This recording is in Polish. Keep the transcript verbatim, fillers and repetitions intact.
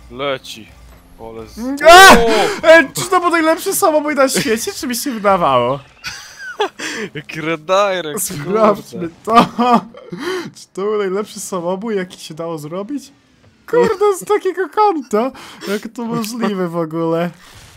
Leci. Ole z... A! E, czy to był najlepszy samobój na świecie, czy mi się wydawało? Jaki redirect, Sprawdźmy to. Czy to był najlepszy samobój, jaki się dało zrobić? Kurde, z takiego kąta. Jak to możliwe w ogóle?